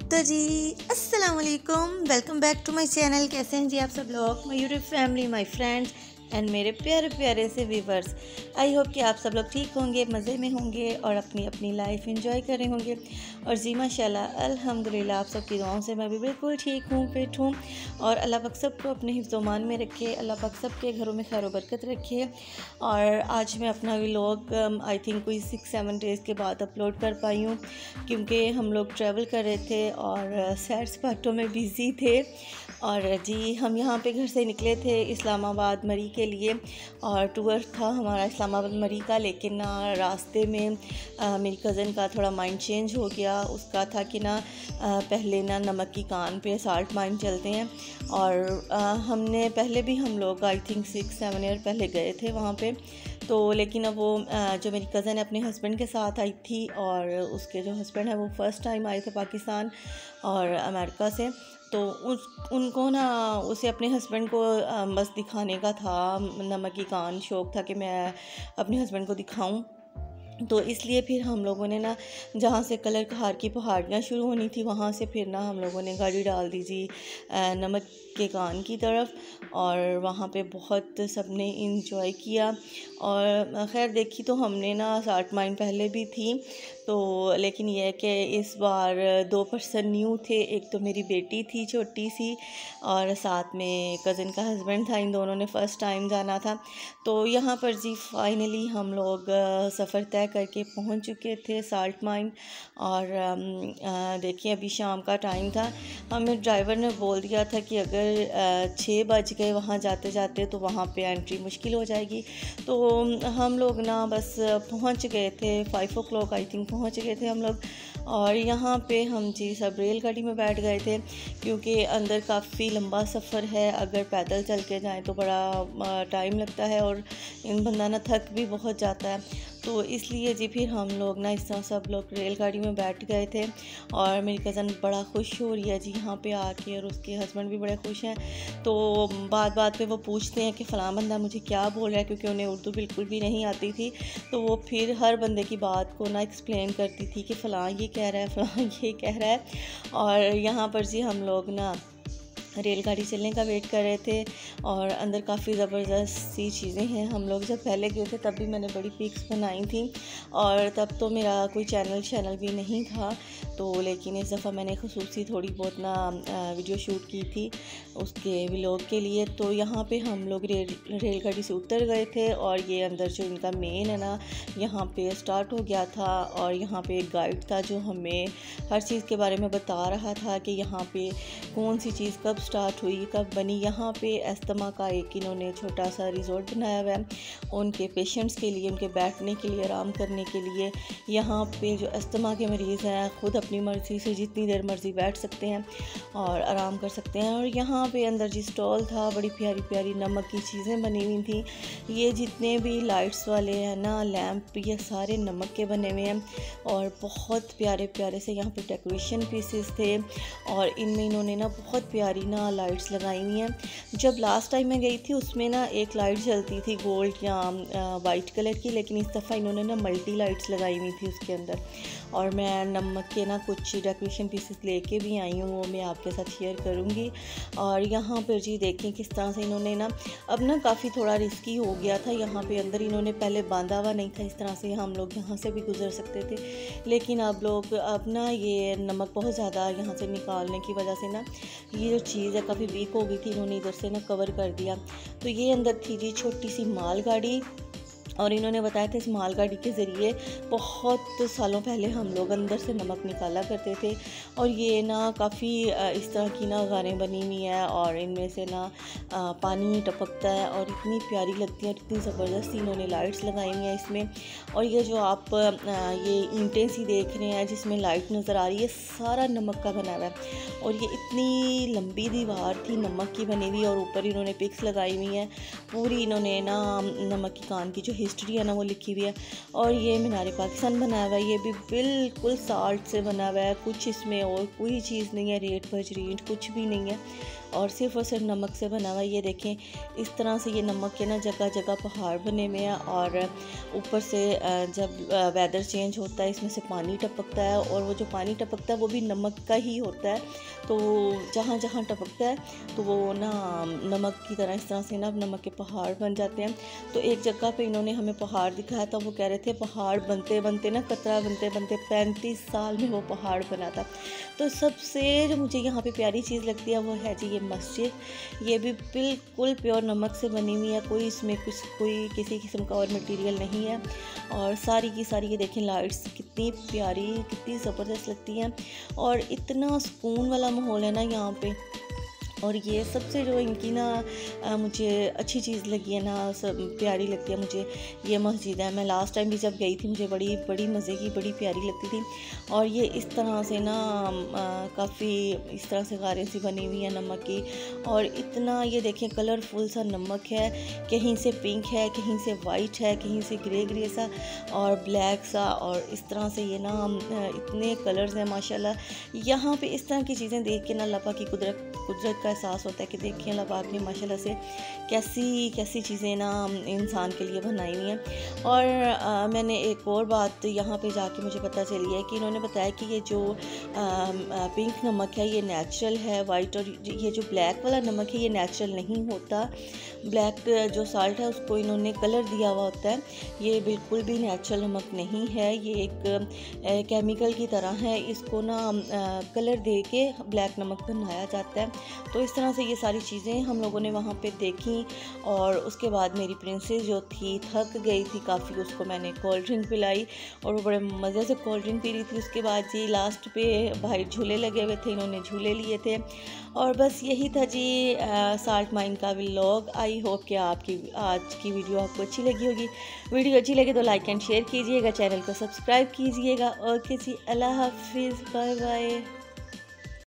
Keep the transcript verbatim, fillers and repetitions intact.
तो जी अस्सलाम वालेकुम, welcome back to my channel. कैसे हैं जी आप सब लोग, my YouTube family, my friends and मेरे प्यारे प्यारे से व्यूवर्स। आई होप कि आप सब लोग ठीक होंगे, मज़े में होंगे और अपनी अपनी लाइफ एंजॉय कर रहे होंगे। और जी माशाल्लाह अल्हम्दुलिल्लाह आप सबकी दुआओं से मैं भी बिल्कुल ठीक हूँ, फिट हूँ। और अल्लाह पाक सबको अपने हिफ्ज़-ओ-मान में रखे, अल्लाह पाक सबके घरों में खैर व बरकत रखे। और आज मैं अपना व्लॉग आई थिंक कोई सिक्स सेवन डेज़ के बाद अपलोड कर पाई हूँ, क्योंकि हम लोग ट्रैवल कर रहे थे और सैर सपाटों में बिज़ी थे। और जी हम यहाँ पे घर से निकले थे इस्लामाबाद मरी के लिए, और टूर था हमारा इस्लामाबाद मरी का। लेकिन ना रास्ते में आ, मेरी कज़न का थोड़ा माइंड चेंज हो गया। उसका था कि ना आ, पहले ना नमक की कान पे साल्ट माइन चलते हैं। और आ, हमने पहले भी हम लोग I think six seven year पहले गए थे वहाँ पे। तो लेकिन अब वो जो मेरी कज़न है अपने हस्बैंड के साथ आई थी, और उसके जो हस्बैंड है वो फ़र्स्ट टाइम आए थे पाकिस्तान और अमेरिका से। तो उस उनको ना उसे अपने हस्बैंड को बस दिखाने का था, नमक की कान शौक़ था कि मैं अपने हस्बैंड को दिखाऊं। तो इसलिए फिर हम लोगों ने ना जहाँ से कलर कहार की पहाड़ियाँ शुरू होनी थी वहाँ से फिर ना हम लोगों ने गाड़ी डाल दी जी नमक के कान की तरफ। और वहाँ पे बहुत सबने इंजॉय किया। और ख़ैर देखी तो हमने ना साठ माइन पहले भी थी, तो लेकिन यह है कि इस बार दो पर्सन न्यू थे। एक तो मेरी बेटी थी छोटी सी, और साथ में कज़न का हस्बैंड था। इन दोनों ने फ़र्स्ट टाइम जाना था। तो यहाँ पर जी फाइनली हम लोग सफ़र तय करके पहुँच चुके थे साल्ट माइन। और देखिए अभी शाम का टाइम था। हमें ड्राइवर ने बोल दिया था कि अगर छः बज गए वहाँ जाते जाते तो वहाँ पे एंट्री मुश्किल हो जाएगी। तो हम लोग ना बस पहुँच गए थे, five o'clock I think पहुँच गए थे हम लोग। और यहाँ पे हम जी सब रेलगाड़ी में बैठ गए थे, क्योंकि अंदर काफ़ी लंबा सफ़र है। अगर पैदल चल के जाएँ तो बड़ा टाइम लगता है और इन बंदा ना थक भी बहुत जाता है। तो इसलिए जी फिर हम लोग ना इस तरह सब लोग रेलगाड़ी में बैठ गए थे। और मेरी कज़न बड़ा खुश हो रही है जी यहाँ पे आके, और उसके हस्बैंड भी बड़े खुश हैं। तो बात बात पे वो पूछते हैं कि फ़लाँ बंदा मुझे क्या बोल रहा है, क्योंकि उन्हें उर्दू बिल्कुल भी नहीं आती थी। तो वो फिर हर बंदे की बात को ना एक्सप्लेन करती थी कि फ़लाँ ये कह रहा है, फ़लाँ ये कह रहा है। और यहाँ पर जी हम लोग ना रेलगाड़ी चलने का वेट कर रहे थे। और अंदर काफ़ी ज़बरदस्त सी चीज़ें हैं। हम लोग जब पहले गए थे तब भी मैंने बड़ी पिक्स बनाई थी, और तब तो मेरा कोई चैनल चैनल भी नहीं था। तो लेकिन इस दफ़ा मैंने ख़ुसूसी थोड़ी बहुत ना वीडियो शूट की थी उसके व्लॉग के लिए। तो यहाँ पे हम लोग रेल रेलगाड़ी से उतर गए थे, और ये अंदर जो इनका मेन है ना यहाँ पे स्टार्ट हो गया था। और यहाँ पे एक गाइड था जो हमें हर चीज़ के बारे में बता रहा था कि यहाँ पे कौन सी चीज़ कब स्टार्ट हुई, कब बनी। यहाँ पे अस्थमा का एक इन्होंने छोटा सा रिजॉर्ट बनाया हुआ है उनके पेशेंट्स के लिए, उनके बैठने के लिए, आराम करने के लिए। यहाँ पे जो अस्थमा के मरीज़ हैं खुद अपनी मर्ज़ी से जितनी देर मर्ज़ी बैठ सकते हैं और आराम कर सकते हैं। और यहाँ पे अंदर जी स्टॉल था, बड़ी प्यारी प्यारी नमक की चीज़ें बनी हुई थी। ये जितने भी लाइट्स वाले हैं ना लैम्प, ये सारे नमक के बने हुए हैं। और बहुत प्यारे प्यारे से यहाँ पे डेकोरेशन पीसेस थे, और इनमें इन्होंने ना बहुत प्यारी ना लाइट्स लगाई हुई हैं। जब लास्ट टाइम मैं गई थी उसमें ना एक लाइट जलती थी गोल्ड या वाइट कलर की, लेकिन इस दफ़ा इन्होंने ना मल्टी लाइट्स लगाई हुई थी उसके अंदर। और मैं नमक के ना कुछ डेकोरेशन पीसेस लेके भी आई हूँ, वो मैं आपके साथ शेयर करूँगी। और यहाँ पर जी देखें किस तरह से इन्होंने ना अब ना काफ़ी थोड़ा रिस्की हो गया था। यहाँ पे अंदर इन्होंने पहले बांधा हुआ नहीं था इस तरह से, हम लोग यहाँ से भी गुजर सकते थे। लेकिन अब लोग अब ना ये नमक बहुत ज़्यादा यहाँ से निकालने की वजह से ना ये जो चीज़ है काफ़ी वीक हो गई थी, इन्होंने इधर से ना कवर कर दिया। तो ये अंदर थी जी छोटी सी मालगाड़ी, और इन्होंने बताया था इस मालगाड़ी के ज़रिए बहुत सालों पहले हम लोग अंदर से नमक निकाला करते थे। और ये ना काफ़ी इस तरह की ना गानें बनी हुई हैं, और इनमें से ना पानी टपकता है और इतनी प्यारी लगती है, इतनी ज़बरदस्त इन्होंने लाइट्स लगाई हुई हैं इसमें। और ये जो आप ये ईंटें सी देख रहे हैं जिसमें लाइट नज़र आ रही है, सारा नमक का बना हुआ है। और ये इतनी लंबी दीवार थी नमक की बनी हुई, और ऊपर इन्होंने पिक्स लगाई हुई हैं पूरी। इन्होंने ना नमक की कान की जो हिस्ट्री है ना वो लिखी हुई है। और ये मीनार पाकिस्तान बनाया हुआ है, ये भी बिल्कुल साल्ट से बना हुआ है, कुछ इसमें और कोई चीज़ नहीं है, रेत बजरीट कुछ भी नहीं है, और सिर्फ और सिर्फ नमक से बना हुआ है। ये देखें इस तरह से ये नमक के ना जगह जगह पहाड़ बने हुए हैं, और ऊपर से जब वेदर चेंज होता है इसमें से पानी टपकता है, और वो जो पानी टपकता है वो भी नमक का ही होता है। तो जहाँ जहाँ टपकता है तो वो ना नमक की तरह इस तरह से ना नमक के पहाड़ बन जाते हैं। तो एक जगह पे इन्होंने हमें पहाड़ दिखाया था, वो कह रहे थे पहाड़ बनते बनते ना कतरा बनते बनते पैंतीस साल में वो पहाड़ बना था। तो सबसे जो मुझे यहाँ पे प्यारी चीज़ लगती है वो है जी ये मस्जिद। ये भी बिल्कुल प्योर नमक से बनी हुई है, कोई इसमें कुछ कोई किसी किस्म का और मटेरियल नहीं है, और सारी की सारी ये देखें लाइट्स कितनी प्यारी कितनी ज़बरदस्त लगती हैं, और इतना सुकून वाला माहौल है ना यहाँ पे। और ये सबसे जो इनकी ना आ, मुझे अच्छी चीज़ लगी है ना, सब प्यारी लगती है मुझे, ये मस्जिद है। मैं लास्ट टाइम भी जब गई थी मुझे बड़ी बड़ी मज़े की बड़ी प्यारी लगती थी। और ये इस तरह से ना काफ़ी इस तरह से गारें सी बनी हुई है नमक की, और इतना ये देखें कलरफुल सा नमक है, कहीं से पिंक है, कहीं से वाइट है, कहीं से ग्रे ग्रे सा और ब्लैक सा, और इस तरह से ये ना इतने कलर्स हैं माशाल्लाह। यहाँ पे इस तरह की चीज़ें देख के ना अल्लाह पाक की कुदरत कुदरत का एहसास होता है कि देखिए अल्लाह पाक ने माशाल्लाह से कैसी कैसी चीज़ें ना इंसान के लिए बनाई हुई हैं। और आ, मैंने एक और बात यहाँ पे जाके मुझे पता चली है कि इन्होंने बताया कि ये जो आ, आ, पिंक नमक है ये नेचुरल है, वाइट और ये जो ब्लैक वाला नमक है ये नेचुरल नहीं होता। ब्लैक जो साल्ट है उसको इन्होंने कलर दिया हुआ होता है, ये बिल्कुल भी नेचुरल नमक नहीं है, ये एक केमिकल की तरह है, इसको ना आ, कलर दे के ब्लैक नमक बनाया जाता है। तो इस तरह से ये सारी चीज़ें हम लोगों ने वहाँ पे देखी, और उसके बाद मेरी प्रिंसेस जो थी थक गई थी काफ़ी, उसको मैंने कोल्ड ड्रिंक पिलाई और वो बड़े मज़े से कोल्ड ड्रिंक पी रही थी। उसके बाद जी लास्ट पे भाई झूले लगे हुए थे, इन्होंने झूले लिए थे, और बस यही था जी साल्ट माइन का व्लॉग। आई होप कि आपकी आज की वीडियो आपको अच्छी लगी होगी। वीडियो अच्छी लगे तो लाइक एंड शेयर कीजिएगा, चैनल को सब्सक्राइब कीजिएगा, और किसी अल्लाह हाफिज़, बाय बाय।